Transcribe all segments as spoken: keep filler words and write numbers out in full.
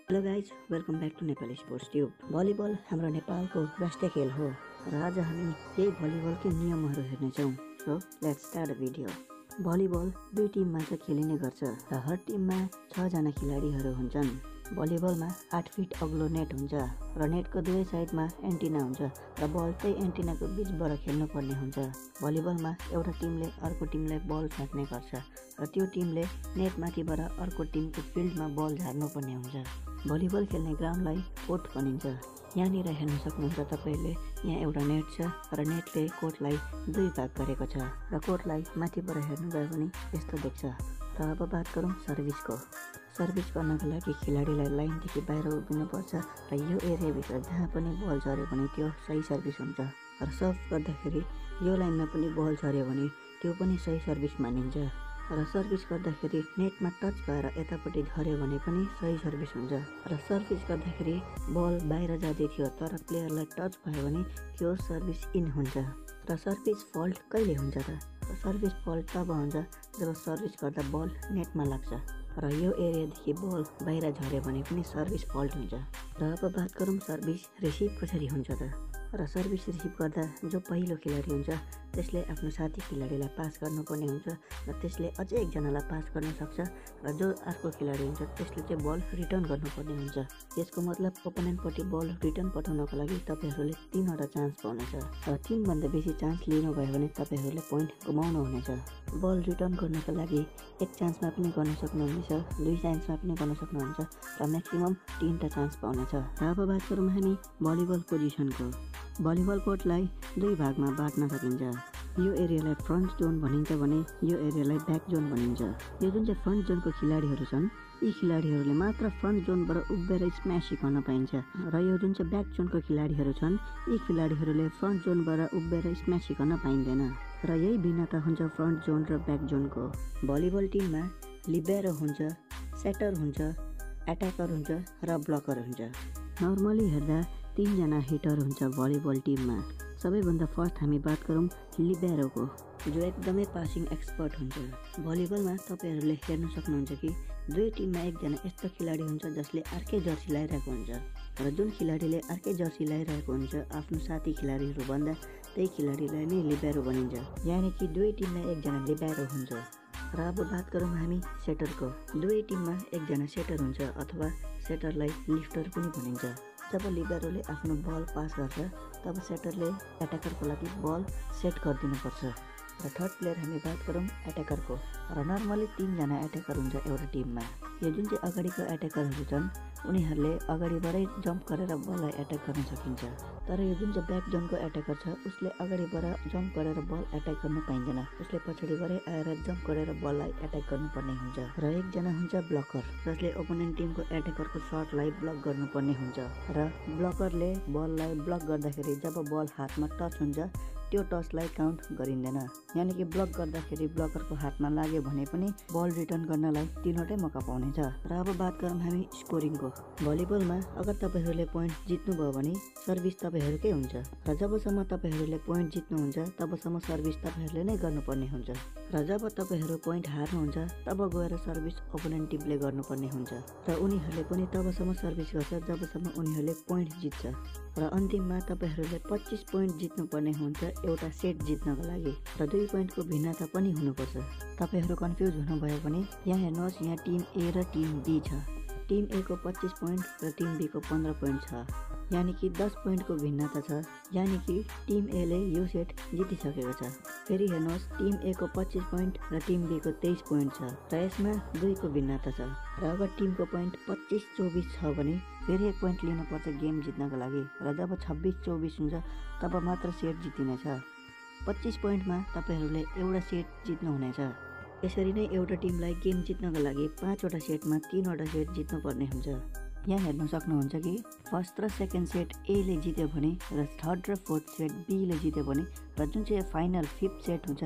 Hello guys, welcome back to Nepali sports tube. Volleyball हाम्रो नेपालको राष्ट्रिय खेल हो र आज हामी यही भलिबलकै नियमहरू हेर्नेछौँ। So let's start the video. Volleyball दुई टिममा चाहिँ खेलिने गर्छ र हर टिममा छजना खेलाडीहरू हुन्छन्। भलिबलमा आठ फिट अग्लो नेट हुन्छ र नेटको दुवै साइडमा एन्टिना हुन्छ र बल त्यही एन्टिनाको बिचबाट खेल्नुपर्ने हुन्छ। भलिबलमा एउटा टिमले अर्को टिमलाई बल फ्याँक्ने गर्छ र त्यो टिमले नेटमाथिबाट अर्को टिमको फिल्डमा बल झार्नुपर्ने हुन्छ। भलिबल खेल्ने ग्राउन्डलाई कोर्ट भनिन्छ। यहाँनिर हेर्न सक्नुहुन्छ तपाईँले, यहाँ एउटा नेट छ र नेटले कोर्टलाई दुई भाग गरेको छ र कोर्टलाई माथिबाट हेर्नुभयो भने यस्तो देख्छ। र अब बात गरौँ सर्भिसको। सर्भिस गर्नको लागि खेलाडीलाई लाइनदेखि बाहिर उभिनुपर्छ र यो एरियाभित्र जहाँ पनि बल झऱ्यो भने त्यो सही सर्भिस हुन्छ र सर्भ गर्दाखेरि यो लाइनमा पनि बल झऱ्यो भने त्यो पनि सही सर्भिस मानिन्छ र सर्भिस गर्दाखेरि नेटमा टच भएर यतापट्टि झऱ्यो भने पनि सही सर्भिस हुन्छ र सर्भिस गर्दाखेरि बल बाहिर जाँदै थियो तर प्लेयरलाई टच भयो भने त्यो सर्भिस इन हुन्छ। र सर्भिस फल्ट कहिले हुन्छ त? सर्भिस फल्ट तब हुन्छ जब सर्भिस गर्दा बल नेटमा लाग्छ र यो एरियादेखि बल बाहिर झऱ्यो भने पनि सर्भिस फल्ट हुन्छ। र अब बात गरौँ सर्भिस रिसिभ कसरी हुन्छ त? र सर्भिस रिसिभ गर्दा जो पहिलो खेलाडी हुन्छ त्यसले आफ्नो साथी खेलाडीलाई पास गर्नुपर्ने हुन्छ र त्यसले अझै एकजनालाई पास गर्न सक्छ र जो अर्को खेलाडी हुन्छ त्यसले चाहिँ बल रिटर्न गर्नुपर्ने हुन्छ। यसको मतलब ओपोनेन्टपट्टि बल रिटर्न पठाउनको लागि तपाईँहरूले तीनवटा चान्स पाउनेछ र तीनभन्दा बेसी चान्स लिनुभयो भने तपाईँहरूले पोइन्ट गुमाउनु हुनेछ। बल रिटर्न गर्नको लागि एक चान्समा पनि गर्न सक्नुहुनेछ, दुई चान्समा पनि गर्न सक्नुहुन्छ र म्याक्सिमम तीनवटा चान्स पाउनेछ। र अब बात गरौँ हामी भलिबल पोजिसनको। भलिबल कोर्टलाई दुई भागमा बाँड्न सकिन्छ। यो एरियालाई फ्रन्ट जोन भनिन्छ भने यो एरियालाई ब्याक जोन भनिन्छ। यो जुन चाहिँ फ्रन्ट जोनको खेलाडीहरू छन् यी खेलाडीहरूले मात्र फ्रन्ट जोनबाट उभिएर स्म्यास गर्न पाइन्छ र यो जुन चाहिँ ब्याक जोनको खेलाडीहरू छन् यी खेलाडीहरूले फ्रन्ट जोनबाट उभिएर स्म्यास गर्न पाइँदैन र यही भिन्नता हुन्छ फ्रन्ट जोन र ब्याक जोनको। भलिबल टिममा लिबेरो हुन्छ, सेटर हुन्छ, एट्याकर हुन्छ र ब्लकर हुन्छ। नर्मली हेर्दा तीनजना हिटर हुन्छ भलिबल टिममा। सबैभन्दा फर्स्ट हामी बात गरौँ लिबेरोको, जो एकदमै पासिङ एक्सपर्ट हुन्छ। भलिबलमा तपाईँहरूले हेर्न सक्नुहुन्छ कि दुई टिममा एकजना यस्तो खेलाडी हुन्छ जसले अर्कै जर्सी लगाइरहेको हुन्छ र जुन खेलाडीले अर्कै जर्सी लगाइरहेको हुन्छ आफ्नो साथी खेलाडीहरू भन्दा त्यही खेलाडीलाई नै लिबेरो भनिन्छ। यानि कि दुवै टिममा एकजना लिबेरो हुन्छ। र अब बात गरौँ हामी सेटरको। दुवै टिममा एकजना सेटर हुन्छ अथवा सेटरलाई लिफ्टर पनि भनिन्छ। जब लिबेरोले आफ्नो बल पास गर्छ तब सेटरले एट्याकरको लागि बल सेट गरिदिनुपर्छ। र थर्ड प्लेयर हामी बात गरौँ एट्याकरको। र नर्मली तीनजना एट्याकर हुन्छ एउटा टिममा। यो जुन चाहिँ अगाडिको एट्याकरहरू छन् उनीहरूले अगाडिबाटै जम्प गरेर बललाई एट्याक गर्न सकिन्छ तर यो जुन चाहिँ ब्याक जोनको एट्याकर छ उसले अगाडिबाट जम्प गरेर बल एट्याक गर्न पाइँदैन। उसले पछाडिबाटै आएर जम्प गरेर बललाई एट्याक गर्नुपर्ने हुन्छ। र एकजना हुन्छ ब्लकर जसले ओपोनेन्ट टिमको एट्याकरको सर्टलाई ब्लक गर्नुपर्ने हुन्छ र ब्लकरले बललाई ब्लक गर्दाखेरि जब बल हातमा टच हुन्छ त्यो टचलाई काउन्ट गरिँदैन। यानि कि ब्लक गर्दाखेरि ब्लकरको हातमा लाग्यो भने पनि बल रिटर्न गर्नलाई तीनवटै मौका पाउनेछ। र अब बात गरौँ हामी स्कोरिङको। भलिबलमा अगर तपाईँहरूले पोइन्ट जित्नुभयो भने सर्भिस तपाईँहरूकै हुन्छ र जबसम्म तपाईँहरूले पोइन्ट जित्नुहुन्छ तबसम्म सर्भिस तपाईँहरूले नै गर्नुपर्ने हुन्छ र जब तपाईँहरू पोइन्ट हार्नुहुन्छ तब गएर सर्भिस ओपोनेन्ट टिमले गर्नुपर्ने हुन्छ र उनीहरूले पनि तबसम्म सर्भिस गर्छ जबसम्म उनीहरूले पोइन्ट जित्छ र अन्तिममा तपाईँहरूले पच्चिस पोइन्ट जित्नुपर्ने हुन्छ एउटा सेट जित्नको लागि र दुई पोइन्टको भिन्नता पनि हुनुपर्छ। तपाईँहरू कन्फ्युज हुनुभयो भने यहाँ हेर्नुहोस्, यहाँ टिम ए र टिम बी छ। टिम ए को पच्चिस पोइन्ट र टिम बी को पन्ध्र पोइन्ट छ। यानि कि दस पोइन्टको भिन्नता छ। यानि कि टिम एले यो सेट जितिसकेको छ। फेरि हेर्नुहोस्, टिम ए को पच्चिस पोइन्ट र टिम बी को तेइस पोइन्ट छ र यसमा दुईको भिन्नता छ। र अगर टिमको पोइन्ट पच्चिस चौबिस छ भने फेरि एक पोइन्ट लिनुपर्छ गेम जित्नको लागि र जब छब्बिस चौबिस हुन्छ तब मात्र सेट जितिनेछ। पच्चिस पोइन्टमा तपाईँहरूले एउटा सेट जित्नुहुनेछ। यसरी नै एउटा टिमलाई गेम जित्नको लागि पाँचवटा सेटमा तीनवटा सेट जित्नुपर्ने हुन्छ। यहाँ हेर्न सक्नुहुन्छ कि फर्स्ट र सेकेन्ड सेट एले जित्यो भने र थर्ड र फोर्थ सेट बीले जित्यो भने र जुन चाहिँ फाइनल फिफ्थ सेट हुन्छ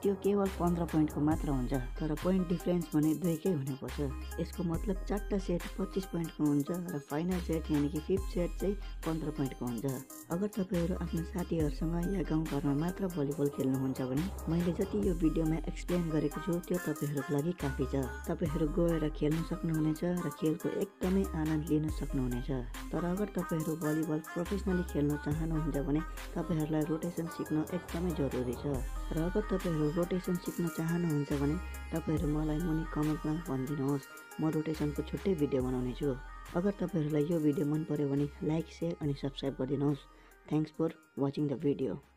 त्यो केवल पन्ध्र पोइन्टको मात्र हुन्छ, तर पोइन्ट डिफरेन्स भने दुईकै हुनुपर्छ। यसको मतलब चारवटा सेट पच्चिस पोइन्टको हुन्छ र फाइनल सेट यानि कि फिफ्थ सेट चाहिँ पन्ध्र पोइन्टको हुन्छ। अगर तपाईँहरू आफ्नो साथीहरूसँग या गाउँघरमा मात्र भलिबल खेल्नुहुन्छ भने मैले जति यो भिडियोमा एक्सप्लेन गरेको छु त्यो तपाईँहरूको लागि काफी छ। तपाईँहरू गएर खेल्न सक्नुहुनेछ र खेलको एकदमै आनन्द लिन सक्नुहुनेछ। तर अगर तपाईँहरू भलिबल प्रोफेसनली खेल्न चाहनुहुन्छ भने तपाईँहरूलाई रोटेसन सिक्न एकदमै जरुरी छ। र अगर तपाईँहरू रोटेसन सिक्न चाहनुहुन्छ भने तपाईँहरू मलाई मुनि कमेन्टमा भनिदिनुहोस्, म रोटेसनको छुट्टै भिडियो बनाउने छु। अगर तपाईँहरूलाई यो भिडियो मन पर्यो भने लाइक, सेयर अनि सब्सक्राइब गरिदिनुहोस्। Thanks for watching the video.